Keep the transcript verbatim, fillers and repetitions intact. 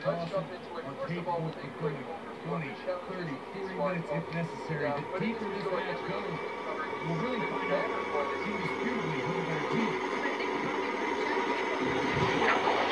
toss are capable of going twenty, thirty, forty minutes if necessary. The deeper this match goes, we'll really find out indisputably who the better team is.